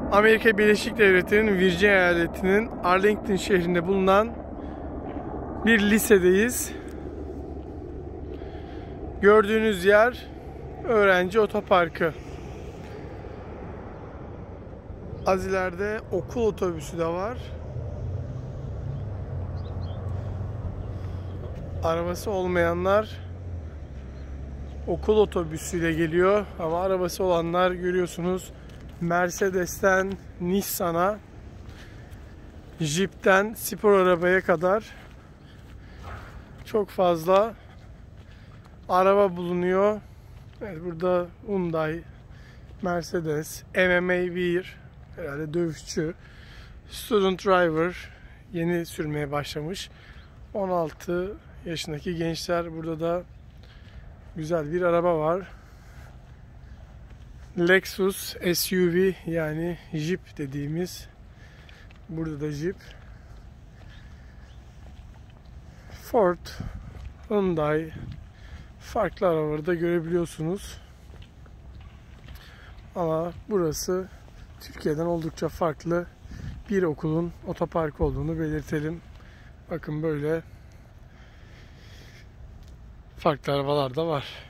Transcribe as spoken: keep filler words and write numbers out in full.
Amerika Birleşik Devletleri'nin Virginia eyaletinin Arlington şehrinde bulunan bir lisedeyiz. Gördüğünüz yer öğrenci otoparkı. Az ileride okul otobüsü de var. Arabası olmayanlar okul otobüsüyle geliyor ama arabası olanlar görüyorsunuz Mercedes'ten Nissan'a, Jeep'ten spor arabaya kadar çok fazla araba bulunuyor. Evet, burada Hyundai, Mercedes, M M A bir, herhalde dövüşçü, Student Driver yeni sürmeye başlamış. on altı yaşındaki gençler. Burada da güzel bir araba var. Lexus S U V, yani Jeep dediğimiz. Burada da Jeep. Ford, Hyundai, farklı arabaları da görebiliyorsunuz. Ama burası Türkiye'den oldukça farklı bir okulun otoparkı olduğunu belirtelim. Bakın böyle farklı arabalar da var.